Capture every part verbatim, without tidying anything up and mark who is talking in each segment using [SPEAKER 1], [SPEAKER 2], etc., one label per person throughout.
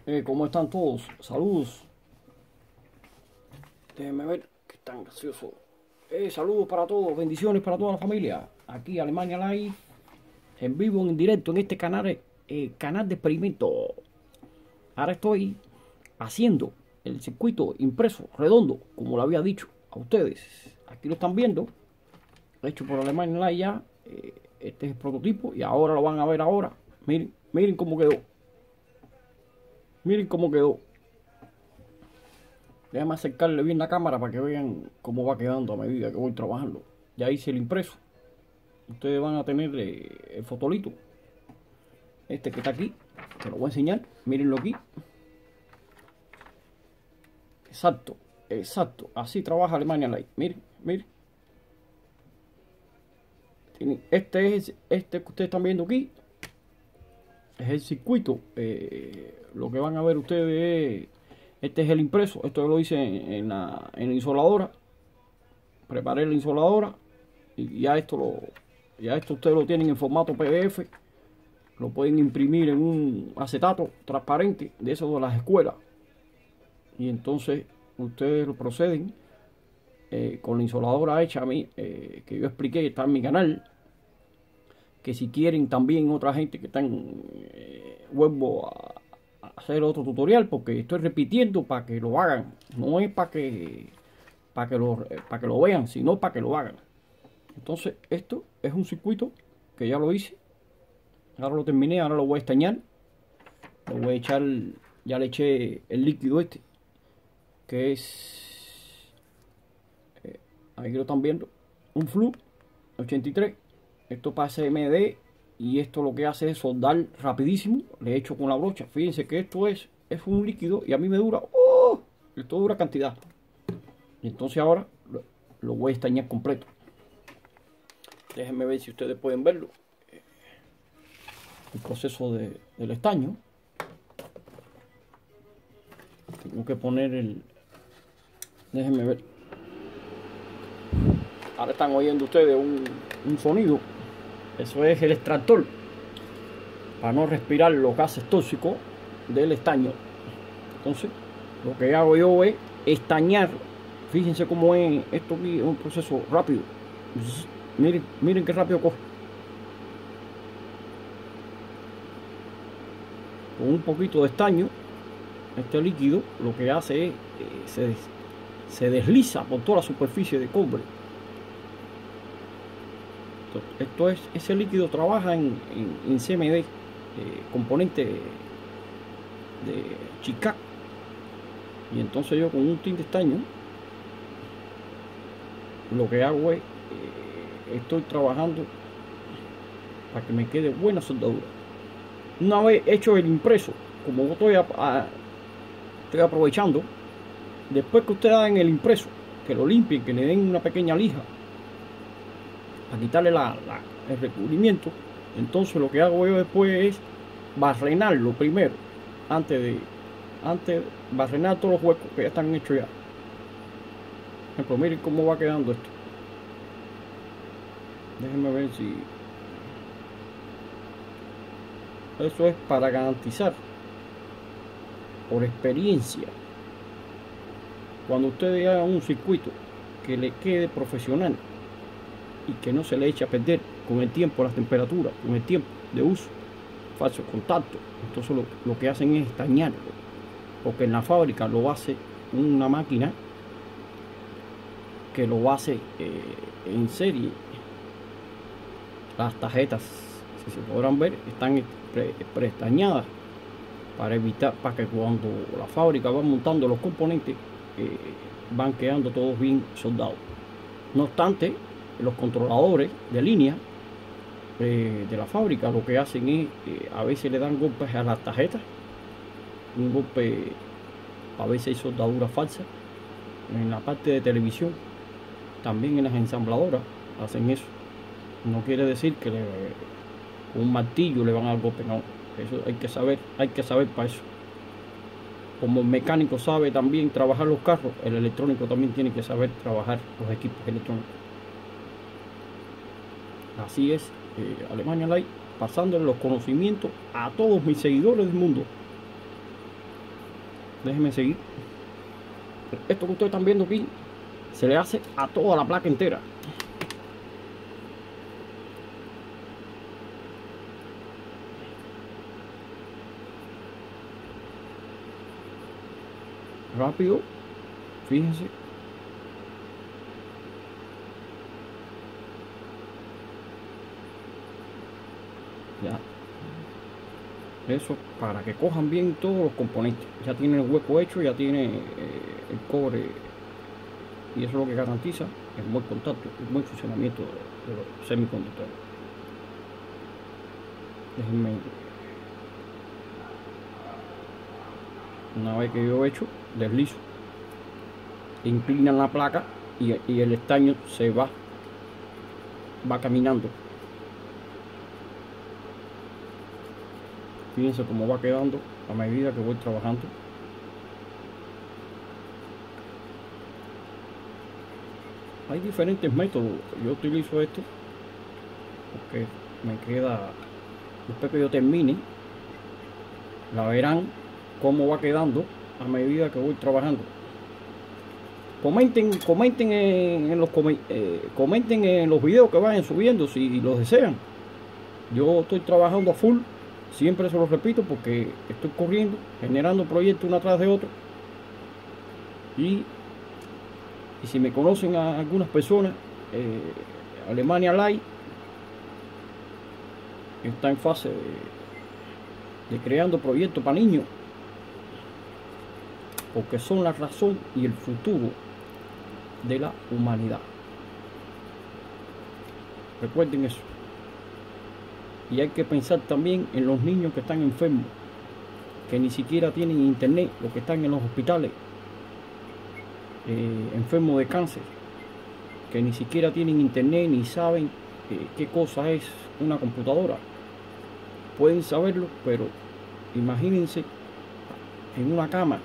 [SPEAKER 1] Eh, ¿cómo están todos? Saludos. Déjenme ver qué tan gracioso. Eh, saludos para todos, bendiciones para toda la familia. Aquí Alemania Live, en vivo, en directo, en este canal, eh, canal de experimento. Ahora estoy haciendo el circuito impreso, redondo, como lo había dicho a ustedes. Aquí lo están viendo, hecho por Alemania Live ya. Eh, este es el prototipo y ahora lo van a ver ahora. Miren, miren cómo quedó. Miren cómo quedó. Déjame acercarle bien la cámara para que vean cómo va quedando a medida que voy trabajando. Ya hice el impreso. Ustedes van a tener eh, el fotolito. Este que está aquí. Te lo voy a enseñar. Mírenlo aquí. Exacto. Exacto. Así trabaja Alemania Light. Miren, miren. Este es este que ustedes están viendo aquí. Es el circuito. Eh, lo que van a ver ustedes es... Este es el impreso. Esto yo lo hice en, en, la, en la insoladora. Preparé la insoladora. Y ya esto lo... Ya esto ustedes lo tienen en formato P D F. Lo pueden imprimir en un acetato transparente de esos de las escuelas. Y entonces ustedes lo proceden eh, con la insoladora hecha a mí, eh, que yo expliqué, está en mi canal. Que si quieren también otra gente que están, eh, vuelvo a, a hacer otro tutorial, porque estoy repitiendo para que lo hagan. No es para que, para que, lo, para que lo vean, sino para que lo hagan. Entonces esto es un circuito que ya lo hice. Ahora lo terminé, ahora lo voy a estañar. Le voy a echar, ya le eché el líquido este, que es, eh, ahí lo están viendo, un Flu ochenta y tres. Esto para C M D y esto lo que hace es soldar rapidísimo. Le echo con la brocha. Fíjense que esto es, es un líquido y a mí me dura, ¡oh! Esto dura cantidad. Y entonces ahora lo, lo voy a estañar completo. Déjenme ver si ustedes pueden verlo. El proceso de, del estaño. Tengo que poner el... Déjenme ver. Ahora están oyendo ustedes un, un sonido. Eso es el extractor. Para no respirar los gases tóxicos del estaño. Entonces, lo que hago yo es estañar. Fíjense cómo es esto aquí, es un proceso rápido. Miren, miren qué rápido coge. Con un poquito de estaño, este líquido lo que hace es eh, se, se desliza por toda la superficie de cobre. Esto, esto es, ese líquido trabaja en, en, en C M D, eh, componente de, de Chicago. Y entonces yo con un tinte estaño lo que hago es eh, estoy trabajando para que me quede buena soldadura. Una vez hecho el impreso, como estoy, a, a, estoy aprovechando, después que ustedes hagan el impreso, que lo limpien, que le den una pequeña lija para quitarle la, la, el recubrimiento, entonces lo que hago yo después es barrenarlo primero, antes de antes barrenar todos los huecos que ya están hechos ya. Por ejemplo, miren cómo va quedando esto. Déjenme ver si... Eso es para garantizar, por experiencia, cuando ustedes hagan un circuito que le quede profesional y que no se le eche a perder con el tiempo, las temperaturas, con el tiempo de uso, falso contacto. Entonces lo, lo que hacen es estañarlo, porque en la fábrica lo hace una máquina que lo hace eh, en serie. Las tarjetas, si se podrán ver, están preestañadas para evitar, para que cuando la fábrica va montando los componentes eh, van quedando todos bien soldados. No obstante, los controladores de línea eh, de la fábrica lo que hacen es eh, a veces le dan golpes a las tarjetas, un golpe, a veces hay soldadura falsa. En la parte de televisión, también en las ensambladoras hacen eso. No quiere decir que le, con un martillo le van a dar golpe, no. Eso hay que saber, hay que saber para eso. Como el mecánico sabe también trabajar los carros, el electrónico también tiene que saber trabajar los equipos electrónicos. Así es, eh, Alemania Light, pasándole los conocimientos a todos mis seguidores del mundo. Déjenme seguir. Esto que ustedes están viendo aquí se le hace a toda la placa entera. Rápido, fíjense. Ya. Eso para que cojan bien todos los componentes. Ya tiene el hueco hecho, ya tiene eh, el cobre, y eso es lo que garantiza el buen contacto, el buen funcionamiento de, de los semiconductores. Déjenme, una vez que yo he hecho, deslizo, inclinan la placa y, y el estaño se va va caminando. Fíjense cómo va quedando a medida que voy trabajando. Hay diferentes métodos. Yo utilizo esto porque me queda, después que yo termine, la verán cómo va quedando a medida que voy trabajando. Comenten, comenten en, en los eh, comenten en los videos que vayan subiendo si los desean. Yo estoy trabajando a full, siempre se los repito, porque estoy corriendo, generando proyectos uno atrás de otro. Y, y si me conocen a algunas personas, eh, Alemania Light está en fase de, de creando proyectos para niños, porque son la razón y el futuro de la humanidad. Recuerden eso. Y hay que pensar también en los niños que están enfermos, que ni siquiera tienen internet, los que están en los hospitales, eh, enfermos de cáncer, que ni siquiera tienen internet ni saben eh, qué cosa es una computadora. Pueden saberlo, pero imagínense en una cama.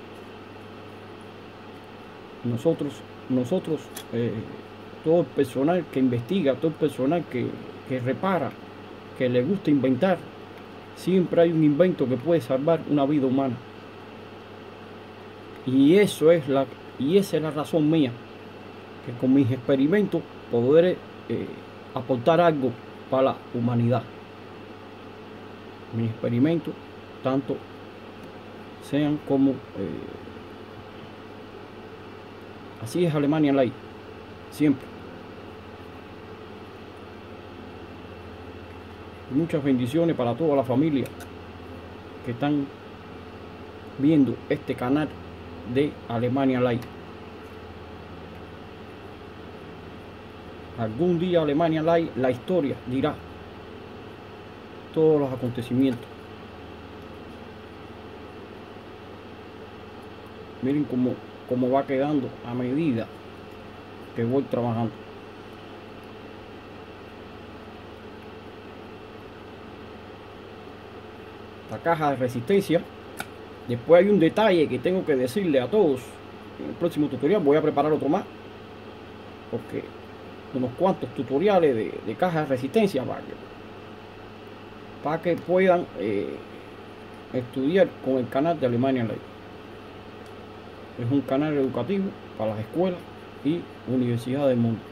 [SPEAKER 1] Nosotros, nosotros eh, todo el personal que investiga, todo el personal que, que repara, que le gusta inventar, siempre hay un invento que puede salvar una vida humana. Y eso es la, y esa es la razón mía, que con mis experimentos podré eh, aportar algo para la humanidad. Mis experimentos, tanto sean como eh, así es Alemania Light, siempre. Muchas bendiciones para toda la familia que están viendo este canal de Alemania Light. Algún día Alemania Light, la historia dirá todos los acontecimientos. Miren cómo, cómo va quedando a medida que voy trabajando. La caja de resistencia. Después hay un detalle que tengo que decirle a todos. En el próximo tutorial voy a preparar otro más, porque unos cuantos tutoriales de, de caja de resistencia para que, para que puedan eh, estudiar con el canal de Alemania Light. Es un canal educativo para las escuelas y universidades del mundo.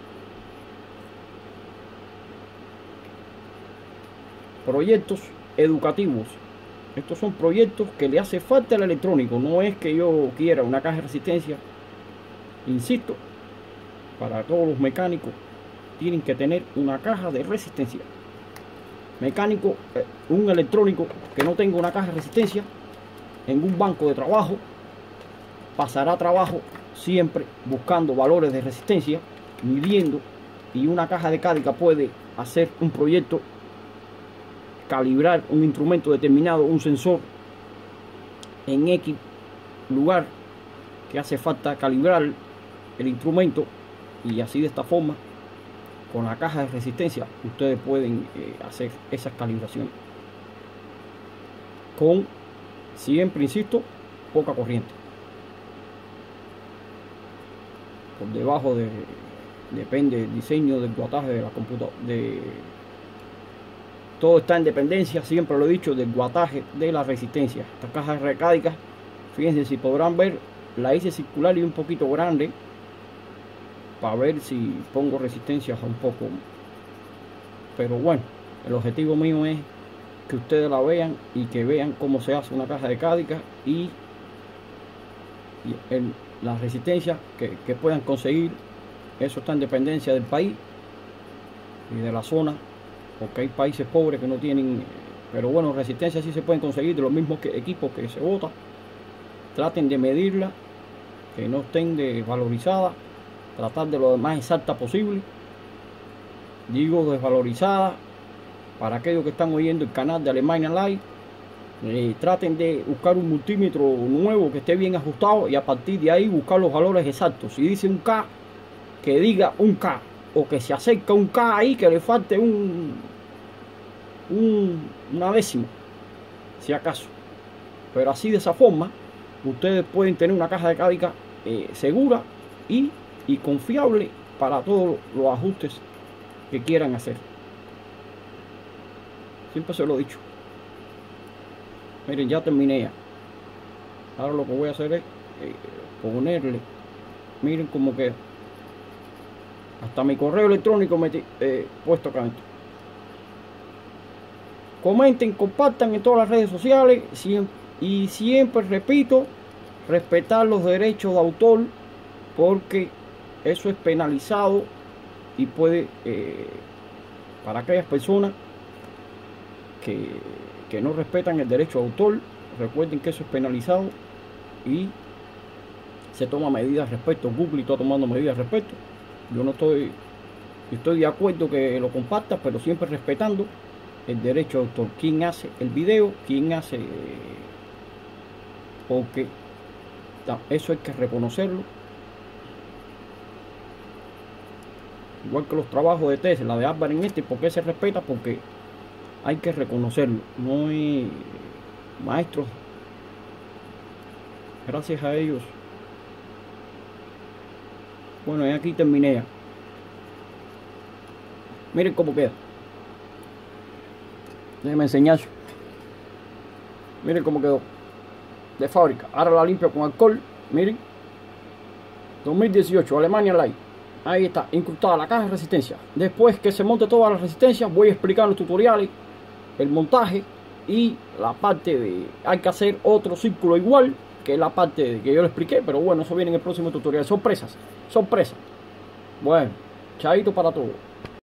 [SPEAKER 1] Proyectos educativos. Estos son proyectos que le hace falta al electrónico. No es que yo quiera una caja de resistencia. Insisto, para todos los mecánicos tienen que tener una caja de resistencia. Mecánico, eh, un electrónico que no tenga una caja de resistencia en un banco de trabajo pasará trabajo siempre buscando valores de resistencia, midiendo, y una caja de cádica puede hacer un proyecto, calibrar un instrumento determinado, un sensor en X lugar que hace falta calibrar el instrumento, y así de esta forma con la caja de resistencia ustedes pueden eh, hacer esas calibraciones con, siempre insisto, poca corriente. Por debajo de, depende del diseño del guataje de la computadora, de todo está en dependencia, siempre lo he dicho, del guataje de la resistencia. Estas cajas recádicas Fíjense si podrán ver, la hice circular y un poquito grande para ver si pongo resistencias un poco. Pero bueno, el objetivo mío es que ustedes la vean y que vean cómo se hace una caja de cádica y, y el, las resistencias que, que puedan conseguir. Eso está en dependencia del país y de la zona, porque hay países pobres que no tienen, pero bueno, resistencias sí se pueden conseguir de los mismos que, equipos que se botan. Traten de medirla, que no estén desvalorizadas, tratar de lo más exacta posible. Digo desvalorizada para aquellos que están oyendo el canal de Alemania Live. Eh, traten de buscar un multímetro nuevo que esté bien ajustado y a partir de ahí buscar los valores exactos. Si dice un K, que diga un K, o que se acerca un K ahí, que le falte un, un una décima, si acaso. Pero así, de esa forma, ustedes pueden tener una caja de cádica eh, segura y, y confiable para todos los ajustes que quieran hacer. Siempre se lo he dicho. Miren, ya terminé ya. Ahora lo que voy a hacer es eh, ponerle, miren cómo queda. Hasta mi correo electrónico metí, eh, puesto acá dentro. Comenten, compartan en todas las redes sociales y siempre repito, respetar los derechos de autor, porque eso es penalizado y puede, eh, para aquellas personas que, que no respetan el derecho de autor, recuerden que eso es penalizado y se toma medidas al respecto. Google está tomando medidas al respecto. Yo no estoy, estoy de acuerdo que lo compartas, pero siempre respetando el derecho de autor. Quién hace el video, quién hace, porque eso hay que reconocerlo. Igual que los trabajos de Tesla, de Álvaro en este, ¿por qué se respeta? Porque hay que reconocerlo. No hay maestros, gracias a ellos. Bueno, y aquí terminé ya. Miren cómo queda. Déjenme enseñar. Miren cómo quedó de fábrica. Ahora la limpio con alcohol. Miren, dos mil dieciocho Alemania Live. Ahí está, incrustada la caja de resistencia. Después que se monte toda la resistencia, voy a explicar en los tutoriales el montaje y la parte de, hay que hacer otro círculo igual que la parte que yo le expliqué, pero bueno, eso viene en el próximo tutorial. Sorpresas, sorpresas. Bueno, chaito para todos.